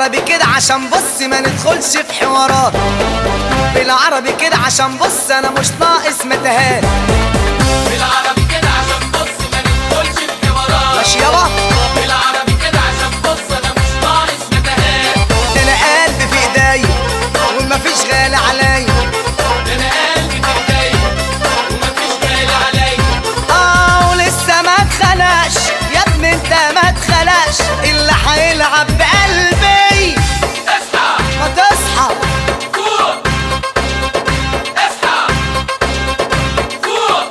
بالعربي كده عشان بص ما ندخلش في حوارات، بالعربي كده عشان بص انا مش ناقص متاهات، بالعربي كده عشان بص ما ندخلش في حوارات. ماشي يابا. بالعربي كده عشان بص انا مش ناقص متاهات. انا قلبي في ايديا ومفيش غالي عليا، انا قلبي في ايديا ومفيش غالي عليا. ولسه ما اتخلقش يا ابني، انت ما اتخلقش اللي هيلعب بقلبي. اصحى ما تصحى فوق، اصحى فوق.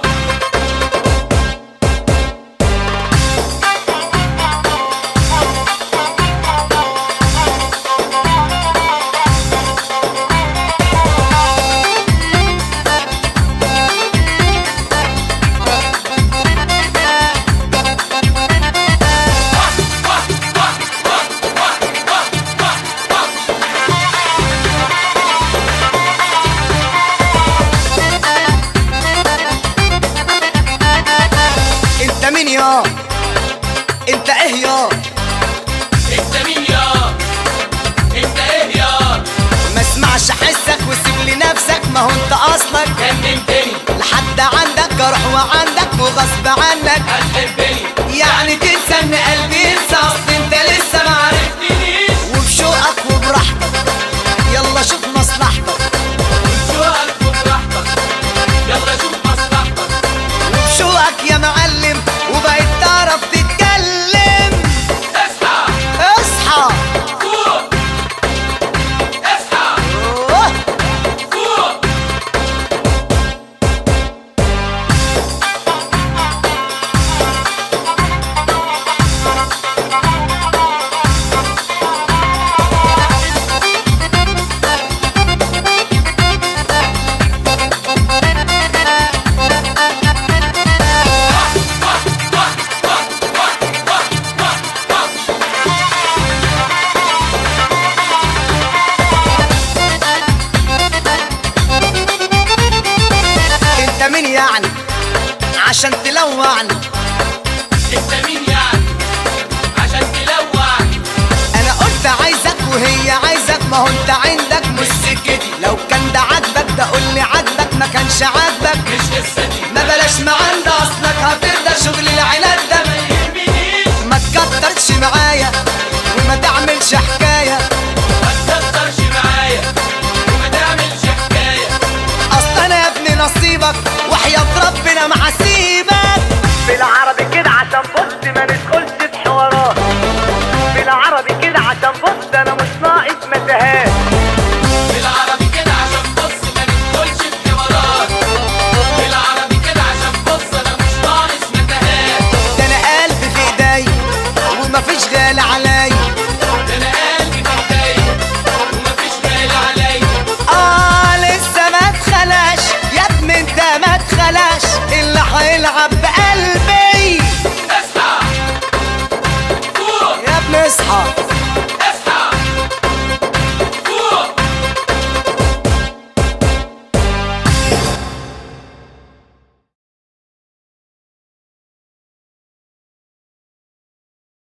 انت مين يا انت ايه يا انت مين يا انت ايه يا؟ ما اسمعش حسك وسيب لي نفسك، ما هو انت اصلك جننتني لحد عندك جرح وعندك وغصب عنك هتحبني يعني تنسى ان قلبي ينسى، اصل انت لسه ما عرفتنيش. وبشوقك وبراحتك يلا شوف مصلحتك، بشوقك وبراحتك يلا شوف مصلحتك. وبشوقك يا معلم وبقيت تعرف تتكلم. اصحى اصحى فوق، اصحى أوه. فوق. انت مين يعني عشان تلوعني، انت مين يعني عشان تلوعني؟ انا قلت عايزك وهي عايزك، ما هو انت عندك مش سكتي، لو كان ده عاجبك ده قول لي عاجبك، ما كانش عاجبك مش قصتي. ما بلاش معانا اصلك هترضى، شغل العلاج ده